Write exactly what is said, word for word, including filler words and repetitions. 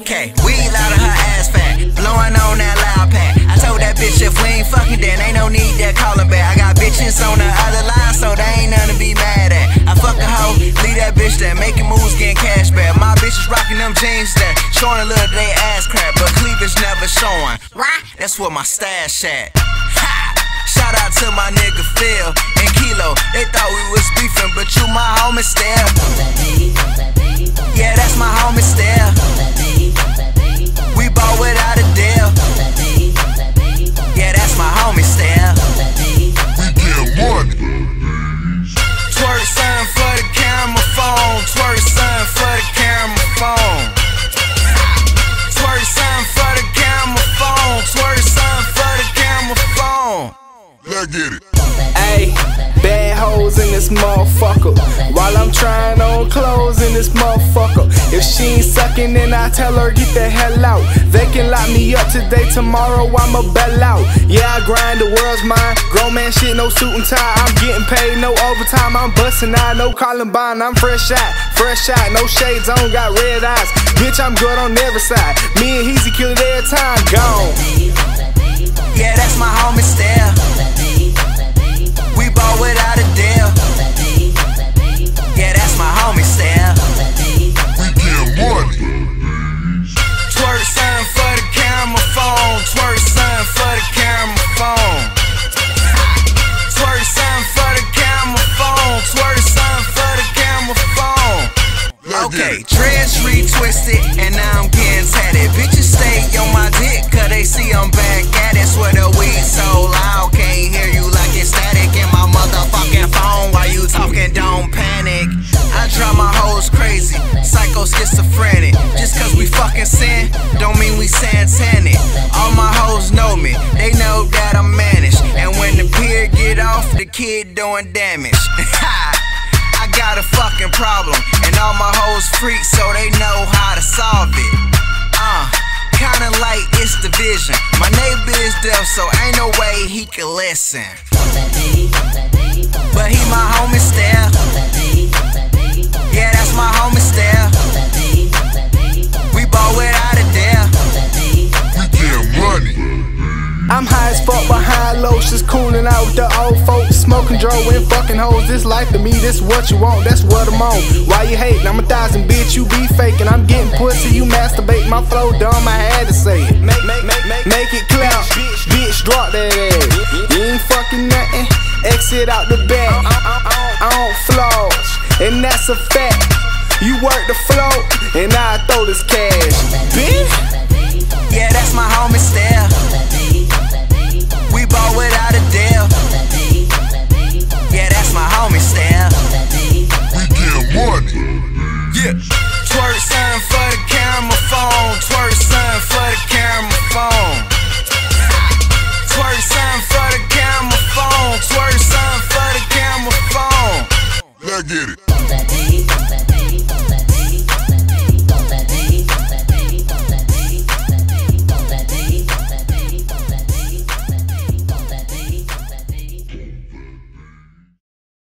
Okay, weed out of her ass fat, blowing on that loud pack. I told that bitch if we ain't fucking, then ain't no need that calling back. I got bitches on the other line, so they ain't nothing to be mad at. I fuck a hoe, leave that bitch there, making moves, getting cash back. My bitches rocking them jeans there, showing a little they ass crap, but cleavage never showing. That's where my stash at. Ha! Shout out to my nigga Phil and Kilo. They thought we was beefing, but you my homie still. Yeah, that's my homie still. We bought without a deal. Yeah, that's my homie still. We get money. Twerk something for the camera phone. Twerk something for the camera phone. Twerk something for the camera phone. Twerk something for the camera phone. Let's get it. Ayy, bad hoes in this motherfucker. While I'm trying on clothes in this motherfucker. If she ain't sucking, then I tell her get the hell out. They can lock me up today, tomorrow I'ma bail out. Yeah, I grind, the world's mine. Grown man shit, no suit and tie. I'm getting paid, no overtime. I'm busting out, no Columbine. I'm fresh out, fresh out, no shades on, got red eyes. Bitch, I'm good on every side. Me and Heezy kill it every time. Gone. Yeah, that's my homie still. We bought without a deal. Yeah, that's my homie still. We get money. Twerk something for the camera phone. Twerk something for the camera phone. Twerk something for the camera phone. Twerk something for the camera phone. Okay, dreads retwisted and now I'm getting tatted. Bitches stay on my dick cause they see I'm back at it. Swear the weed so loud, can't hear you like it's static in my motherfucking phone. While you talking, don't panic. I drive my hoes crazy, psycho schizophrenic. Just cause we fucking sin, don't mean we satanic. All my hoes know me, they know that I'm managed. And when the pier get off, the kid doing damage. I got a fucking problem, and all my hoes freak, so they know how to solve it. Uh, kinda like it's division. My neighbor is deaf, so ain't no way he can listen. But he my homie still. Yeah, that's my homie still. We bought without a deal. We get money. I'm high as fuck behind lows, just cooling out with the old folks. Smoking dro and fucking hoes, this life to me, this what you want, that's what I'm on. Why you hating? I'm a thousand bitch, you be faking. I'm getting pussy, you masturbate, my flow dumb, I had to say it. Make, make, make, make, make it clear, bitch, bitch, drop that ass. You ain't fucking nothing, exit out the bag. I don't flaws, and that's a fact. You work the flow, and I throw this cash, bitch. Yeah, that's my homie still. We bought without a deal. Yeah, that's my homie still. We get money. Yeah, twerk something for